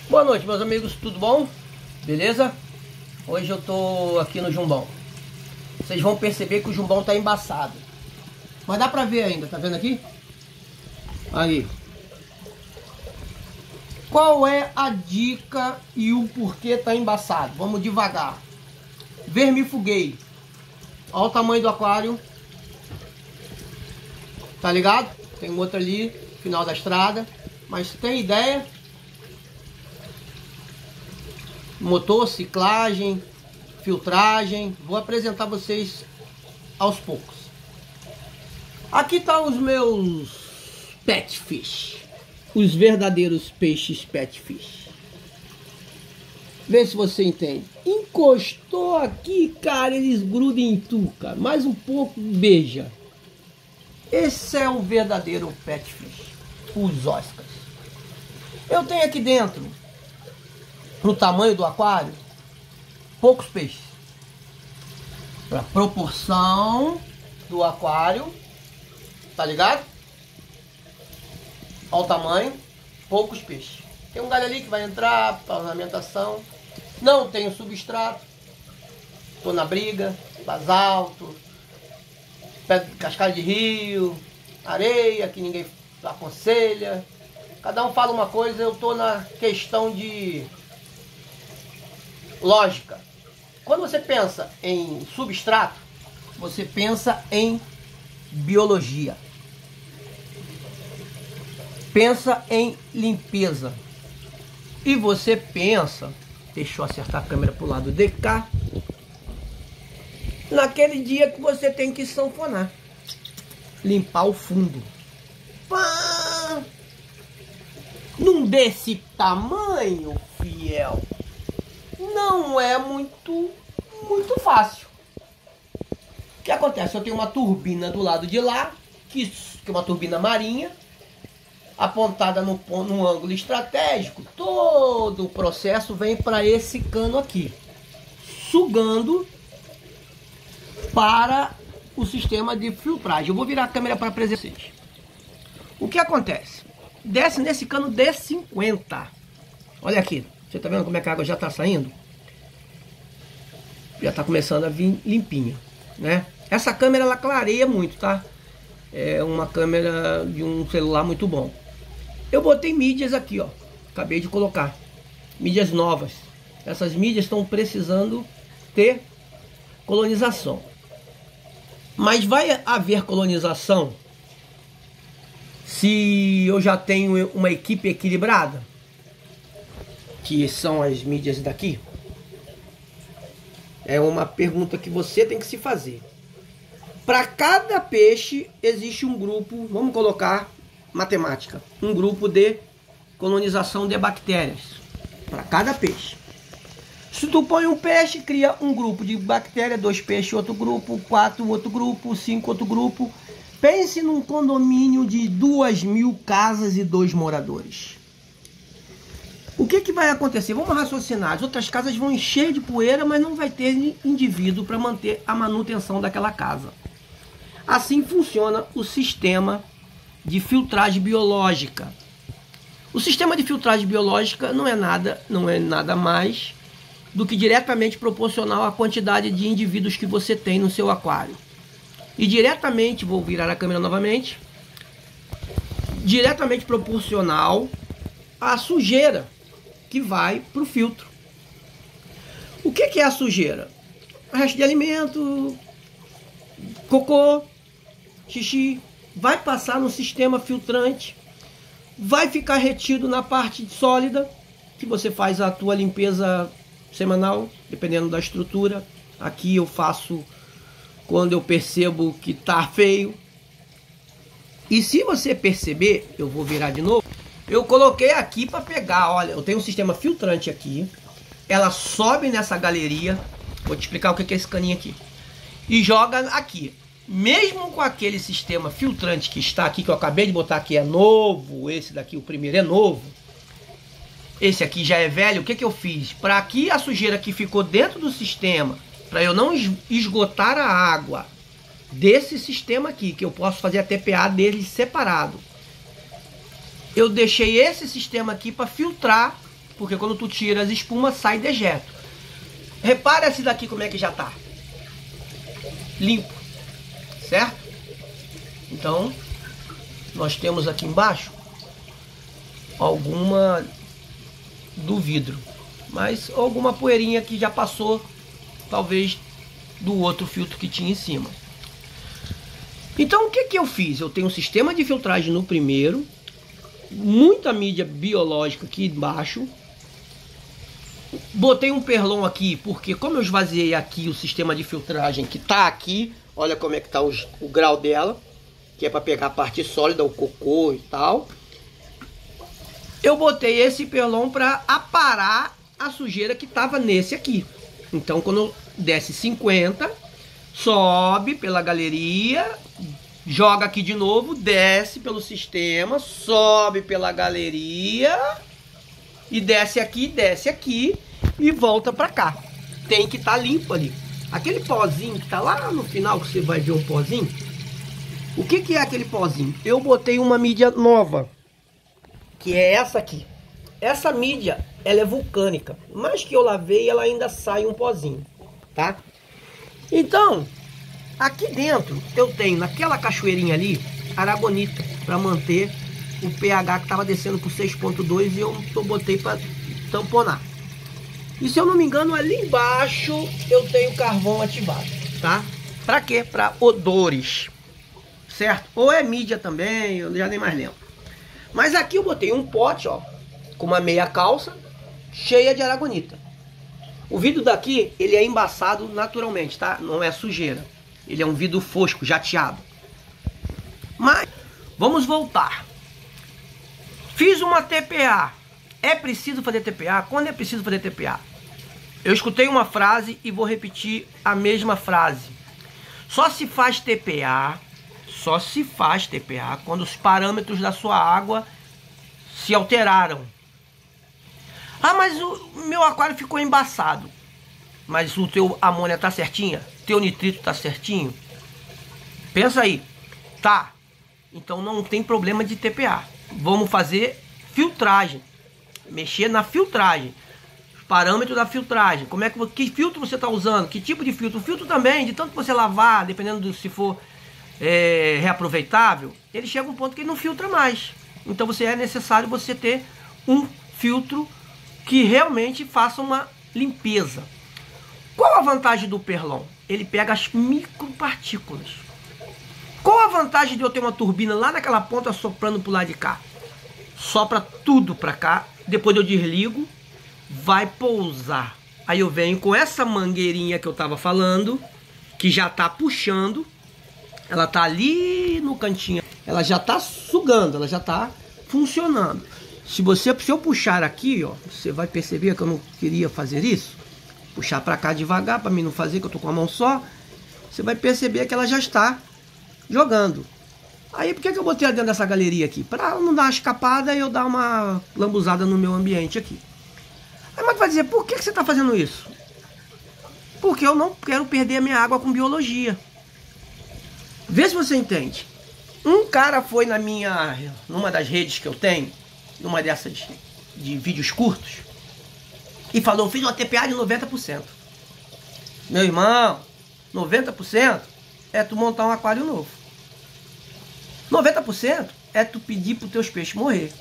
Boa noite, meus amigos, tudo bom? Beleza? Hoje eu tô aqui no jumbão. Vocês vão perceber que o jumbão tá embaçado, mas dá pra ver ainda, tá vendo aqui? Aí. Qual é a dica e o porquê tá embaçado? Vamos devagar. Vermifuguei. Olha o tamanho do aquário. Tá ligado? Tem um outro ali, final da estrada. Mas tem ideia? Motor, ciclagem, filtragem. Vou apresentar vocês aos poucos. Aqui tá os meus pet fish. Os verdadeiros peixes pet fish. Vê se você entende. Encostou aqui, cara, eles grudam em tu, cara. Mais um pouco, beija. Esse é o verdadeiro pet fish. Os Oscars. Eu tenho aqui dentro, pro tamanho do aquário, poucos peixes. Pra proporção do aquário, tá ligado? Olha o tamanho, poucos peixes. Tem um galho ali que vai entrar para ornamentação. Não tenho substrato. Tô na briga, basalto, cascalho de rio, areia que ninguém aconselha. Cada um fala uma coisa, eu tô na questão de lógica. Quando você pensa em substrato, você pensa em biologia. Pensa em limpeza. E você pensa, deixa eu acertar a câmera pro lado de cá, naquele dia que você tem que sanfonar, limpar o fundo. Pá! Num desse tamanho, fiel, não é muito fácil. O que acontece? Eu tenho uma turbina do lado de lá, que é uma turbina marinha, apontada num ângulo estratégico. Todo o processo vem para esse cano aqui, sugando para o sistema de filtragem. Eu vou virar a câmera para apresentar vocês. O que acontece? Desce nesse cano D50. Olha aqui, você tá vendo como é que a água já está saindo? Já está começando a vir limpinha, né? Essa câmera ela clareia muito, tá? É uma câmera de um celular muito bom. Eu botei mídias aqui, ó. Acabei de colocar. Mídias novas. Essas mídias estão precisando ter colonização. Mas vai haver colonização se eu já tenho uma equipe equilibrada? Que são as mídias daqui? É uma pergunta que você tem que se fazer. Para cada peixe existe um grupo, vamos colocar matemática, um grupo de colonização de bactérias para cada peixe. Se tu põe um peixe, cria um grupo de bactéria, 2 peixes, outro grupo, 4, outro grupo, 5, outro grupo. Pense num condomínio de 2.000 casas e 2 moradores. O que vai acontecer? Vamos raciocinar. As outras casas vão encher de poeira, mas não vai ter indivíduo para manter a manutenção daquela casa. Assim funciona o sistema de filtragem biológica. O sistema de filtragem biológica não é nada mais do que diretamente proporcional à quantidade de indivíduos que você tem no seu aquário. E diretamente, vou virar a câmera novamente, diretamente proporcional à sujeira que vai para o filtro. O que é a sujeira? Resto de alimento, cocô, xixi, vai passar no sistema filtrante, vai ficar retido na parte sólida, que você faz a tua limpeza semanal, dependendo da estrutura. Aqui eu faço quando eu percebo que tá feio. E se você perceber, eu vou virar de novo, eu coloquei aqui para pegar, olha, eu tenho um sistema filtrante aqui, ela sobe nessa galeria, vou te explicar o que é esse caninho aqui, e joga aqui. Mesmo com aquele sistema filtrante que está aqui, que eu acabei de botar aqui, é novo, esse daqui, o primeiro é novo, esse aqui já é velho, o que eu fiz? Para aqui a sujeira que ficou dentro do sistema, para eu não esgotar a água desse sistema aqui, que eu posso fazer a TPA dele separado, eu deixei esse sistema aqui para filtrar porque quando tu tira as espumas, sai dejeto. Repara esse daqui como é que já tá. Limpo, certo? Então, nós temos aqui embaixo alguma do vidro, mas alguma poeirinha que já passou, talvez, do outro filtro que tinha em cima. Então, o que que eu fiz? Eu tenho um sistema de filtragem no primeiro, muita mídia biológica aqui embaixo. Botei um perlon aqui, porque como eu esvaziei aqui o sistema de filtragem que tá aqui, olha como é que tá o grau dela, que é para pegar a parte sólida, o cocô e tal. Eu botei esse perlon para aparar a sujeira que tava nesse aqui. Então, quando eu desce 50, sobe pela galeria, joga aqui de novo, desce pelo sistema, sobe pela galeria e desce aqui e volta para cá. Tem que estar limpo ali. Aquele pozinho que tá lá no final, que você vai ver um pozinho. O que que é aquele pozinho? Eu botei uma mídia nova, que é essa aqui. Essa mídia, ela é vulcânica, mas que eu lavei, ela ainda sai um pozinho, tá? Então, aqui dentro eu tenho, naquela cachoeirinha ali, aragonita, para manter o pH que estava descendo por 6,2 e eu botei para tamponar. E se eu não me engano, ali embaixo eu tenho carvão ativado, tá? Para quê? Para odores, certo? Ou é mídia também, eu já nem mais lembro. Mas aqui eu botei um pote, ó, com uma meia calça, cheia de aragonita. O vidro daqui, ele é embaçado naturalmente, tá? Não é sujeira. Ele é um vidro fosco, jateado. Mas, vamos voltar. Fiz uma TPA. É preciso fazer TPA? Quando é preciso fazer TPA? Eu escutei uma frase e vou repetir a mesma frase. Só se faz TPA quando os parâmetros da sua água se alteraram. Ah, mas o meu aquário ficou embaçado. Mas o teu amônia tá certinha? Teu nitrito tá certinho? Pensa aí. Tá. Então não tem problema de TPA. Vamos fazer filtragem. Mexer na filtragem. Os parâmetros da filtragem. Que filtro você está usando? Que tipo de filtro? O filtro também, de tanto que você lavar, dependendo do se for reaproveitável, ele chega a um ponto que ele não filtra mais. Então é necessário você ter um filtro que realmente faça uma limpeza. Qual a vantagem do perlon? Ele pega as micropartículas. Qual a vantagem de eu ter uma turbina lá naquela ponta soprando pro lado de cá? Sopra tudo para cá, depois eu desligo, vai pousar. Aí eu venho com essa mangueirinha que eu tava falando, que já tá puxando, ela tá ali no cantinho, ela já tá sugando, ela já tá funcionando. Se eu puxar aqui, ó, você vai perceber que eu não queria fazer isso. Puxar para cá devagar, para mim não fazer, que eu tô com a mão só. Você vai perceber que ela já está jogando. Aí por que eu botei ela dentro dessa galeria aqui? Para não dar uma escapada e eu dar uma lambuzada no meu ambiente aqui. Aí mas vai dizer, por que você está fazendo isso? Porque eu não quero perder a minha água com biologia. Vê se você entende. Um cara foi numa das redes que eu tenho, numa dessas de vídeos curtos, e falou, fiz uma TPA de 90%. Meu irmão, 90% é tu montar um aquário novo. 90% é tu pedir para os teus peixes morrer.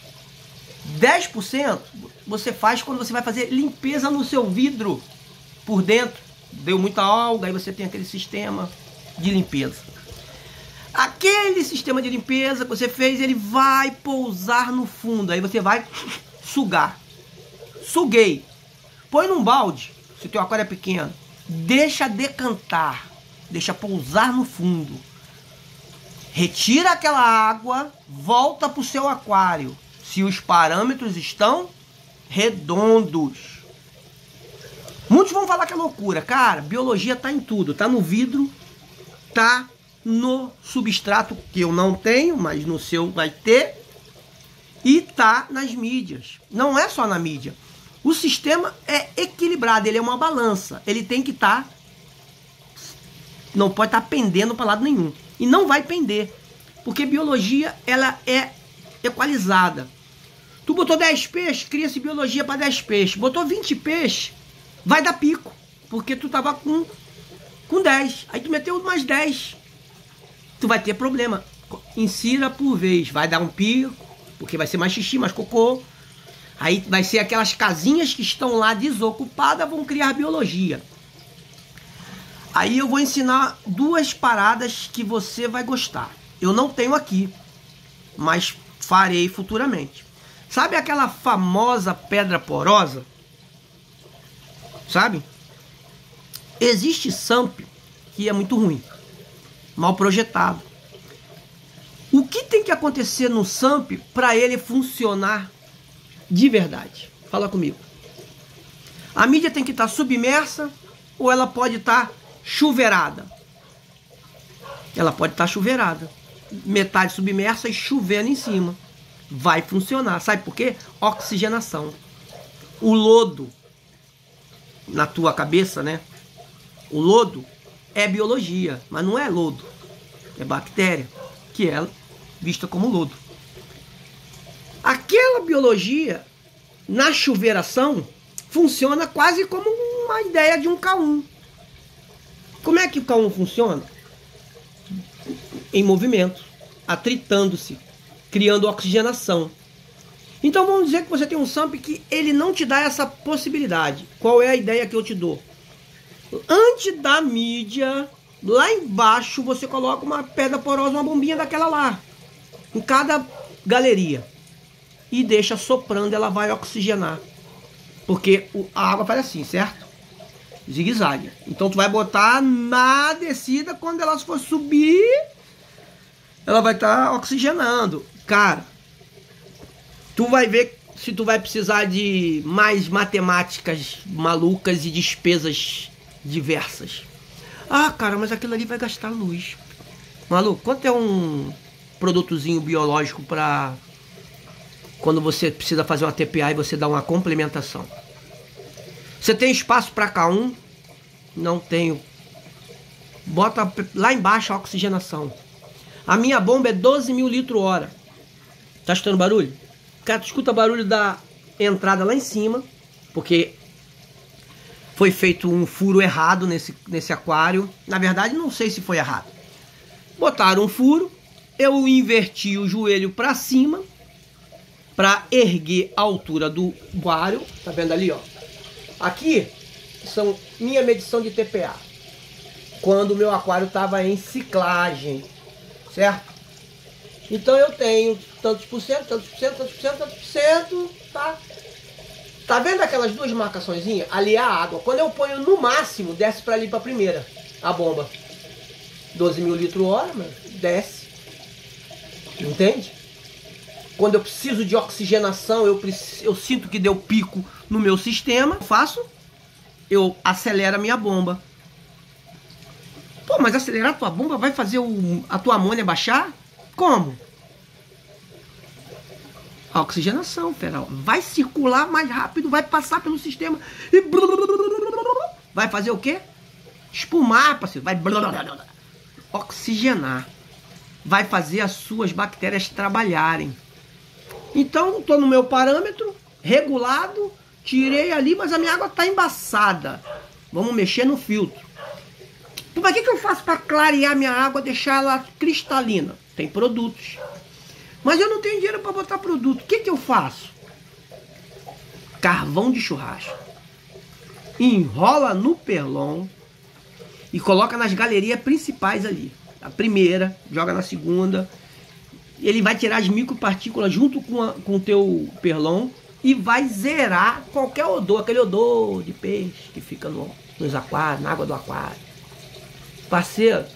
10% você faz quando você vai fazer limpeza no seu vidro por dentro. Deu muita alga, aí você tem aquele sistema de limpeza. Aquele sistema de limpeza que você fez, ele vai pousar no fundo. Aí você vai sugar. Suguei. Põe num balde, se o teu aquário é pequeno. Deixa decantar. Deixa pousar no fundo. Retira aquela água, volta para o seu aquário. Se os parâmetros estão redondos. Muitos vão falar que é loucura. Cara, biologia tá em tudo. Tá no vidro, tá no substrato, que eu não tenho, mas no seu vai ter. E tá nas mídias. Não é só na mídia. O sistema é equilibrado, ele é uma balança. Ele tem que estar... não pode estar pendendo para lado nenhum. E não vai pender. Porque biologia, ela é equalizada. Tu botou 10 peixes, cria-se biologia para 10 peixes. Botou 20 peixes, vai dar pico. Porque tu tava com 10. Aí tu meteu mais 10. Tu vai ter problema. Insira por vez. Vai dar um pico, porque vai ser mais xixi, mais cocô. Aí vai ser aquelas casinhas que estão lá desocupadas, vão criar biologia. Aí eu vou ensinar 2 paradas que você vai gostar. Eu não tenho aqui, mas farei futuramente. Sabe aquela famosa pedra porosa? Sabe? Existe SAMP que é muito ruim, mal projetado. O que tem que acontecer no SAMP para ele funcionar de verdade? Fala comigo. A mídia tem que estar submersa ou ela pode estar chuveirada? Ela pode estar chuveirada. Metade submersa e chovendo em cima. Vai funcionar. Sabe por quê? Oxigenação. O lodo na tua cabeça, né? O lodo é biologia, mas não é lodo. É bactéria, que é vista como lodo. Aquela biologia, na chuveiração, funciona quase como uma ideia de um K1. Como é que o K1 funciona? Em movimento, atritando-se, criando oxigenação. Então vamos dizer que você tem um SAMP que ele não te dá essa possibilidade. Qual é a ideia que eu te dou? Antes da mídia, lá embaixo você coloca uma pedra porosa, uma bombinha daquela lá, em cada galeria, e deixa soprando, ela vai oxigenar, porque a água faz assim, certo? Zigue-zague. Então tu vai botar na descida, quando ela for subir, ela vai estar oxigenando. Cara, tu vai ver se tu vai precisar de mais matemáticas malucas e despesas diversas. Ah, cara, mas aquilo ali vai gastar luz. Maluco, quanto é um produtozinho biológico para quando você precisa fazer uma TPA e você dá uma complementação? Você tem espaço para K1? Não tenho. Bota lá embaixo a oxigenação. A minha bomba é 12.000 litros hora. Tá escutando barulho? Cara, tu escuta barulho da entrada lá em cima, porque foi feito um furo errado nesse aquário. Na verdade, não sei se foi errado. Botaram um furo, eu inverti o joelho para cima, para erguer a altura do aquário. Tá vendo ali, ó? Aqui são minha medição de TPA. Quando o meu aquário estava em ciclagem, certo? Então eu tenho tantos por cento, tantos por cento, tantos por cento, tantos por cento, tá? Tá vendo aquelas 2 marcaçõezinhas? Ali é a água. Quando eu ponho no máximo, desce para ali para a primeira, a bomba. 12.000 litros hora, mano, desce. Entende? Quando eu preciso de oxigenação, eu sinto que deu pico no meu sistema, eu acelero a minha bomba. Pô, mas acelerar a tua bomba vai fazer a tua amônia baixar? Como? A oxigenação, Feral. Vai circular mais rápido, vai passar pelo sistema e vai fazer o quê? Espumar, parceiro. Vai oxigenar. Vai fazer as suas bactérias trabalharem. Então, estou no meu parâmetro regulado, tirei ali, mas a minha água está embaçada. Vamos mexer no filtro. Mas o que eu faço para clarear minha água, deixar ela cristalina? Tem produtos. Mas eu não tenho dinheiro para botar produto. O que eu faço? Carvão de churrasco. Enrola no perlon e coloca nas galerias principais ali. A primeira, joga na segunda. Ele vai tirar as micropartículas junto com o teu perlon e vai zerar qualquer odor, aquele odor de peixe que fica nos aquários, na água do aquário. Parceiro,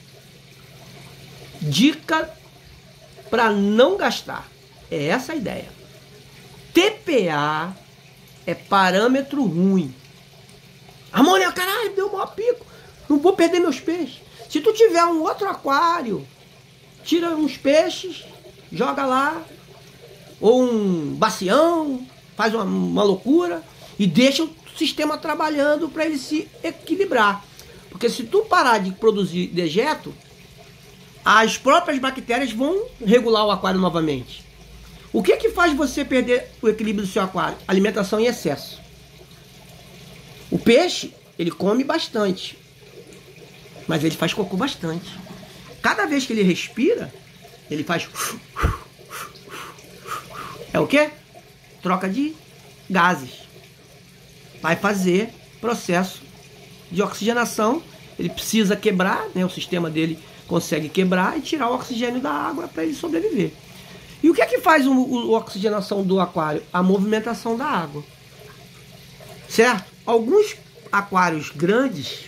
dica para não gastar. É essa a ideia. TPA é parâmetro ruim. Amônia, caralho, deu o maior pico. Não vou perder meus peixes. Se tu tiver um outro aquário, tira uns peixes, joga lá. Ou um bacião, faz uma loucura e deixa o sistema trabalhando para ele se equilibrar. Porque se tu parar de produzir dejeto, as próprias bactérias vão regular o aquário novamente. O que que faz você perder o equilíbrio do seu aquário? Alimentação em excesso. O peixe, ele come bastante, mas ele faz cocô bastante. Cada vez que ele respira, ele faz... É o quê? Troca de gases. Vai fazer processo de oxigenação. Ele precisa quebrar, né? O sistema dele consegue quebrar e tirar o oxigênio da água para ele sobreviver. E o que é que faz a oxigenação do aquário? A movimentação da água. Certo? Alguns aquários grandes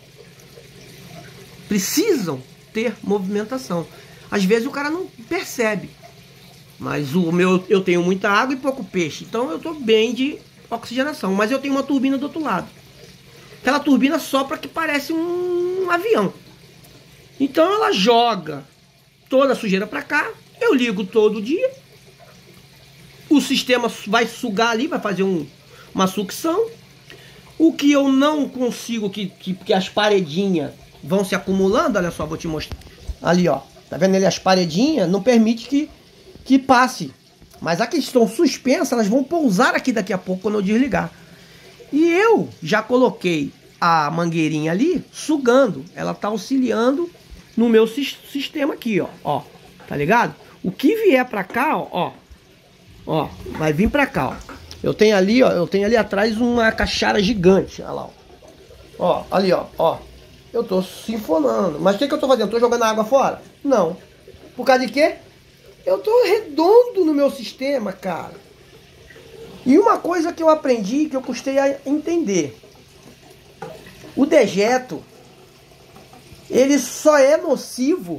precisam ter movimentação. Às vezes o cara não percebe. Mas o meu, eu tenho muita água e pouco peixe. Então eu estou bem de oxigenação. Mas eu tenho uma turbina do outro lado. Aquela turbina sopra que parece um avião. Então ela joga toda a sujeira para cá. Eu ligo todo dia. O sistema vai sugar ali, vai fazer uma sucção. O que eu não consigo, que as paredinhas vão se acumulando. Olha só, vou te mostrar. Ali, ó. Tá vendo ali as paredinhas? Não permite que passe. Mas as que estão suspensas, elas vão pousar aqui daqui a pouco quando eu desligar. E eu já coloquei a mangueirinha ali sugando. Ela tá auxiliando no meu sistema aqui, ó. Tá ligado? O que vier pra cá, ó, vai vir pra cá, ó. Eu tenho ali atrás uma caixara gigante, olha lá, ó. Ali, ó. Eu tô sinfonando. Mas o que eu tô fazendo? Tô jogando a água fora? Não. Por causa de quê? Eu tô redondo no meu sistema, cara. E uma coisa que eu aprendi, que eu custei a entender. O dejeto, ele só é nocivo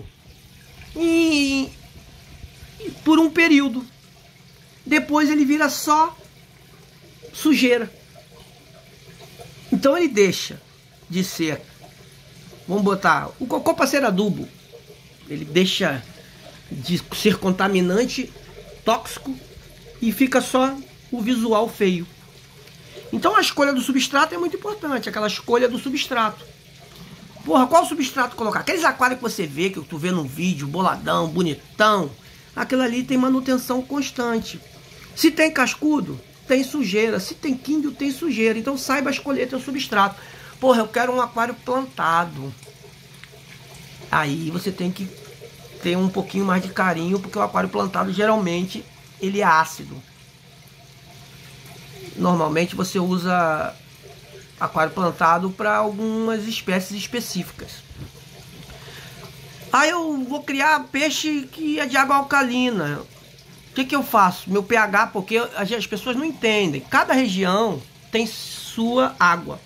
por um período. Depois ele vira só sujeira. Então ele deixa de ser, vamos botar, o cocô para ser adubo. Ele deixa de ser contaminante, tóxico, e fica só o visual feio. Então a escolha do substrato é muito importante, aquela escolha do substrato. Porra, qual substrato colocar? Aqueles aquários que você vê, que tu vê no vídeo, boladão, bonitão, aquilo ali tem manutenção constante. Se tem cascudo, tem sujeira. Se tem químbio, tem sujeira. Então saiba escolher teu substrato. Porra, eu quero um aquário plantado. Aí você tem que ter um pouquinho mais de carinho, porque o aquário plantado geralmente ele é ácido. Normalmente você usa aquário plantado para algumas espécies específicas. Aí eu vou criar peixe que é de água alcalina. O que eu faço? Meu pH, porque as pessoas não entendem. Cada região tem sua água.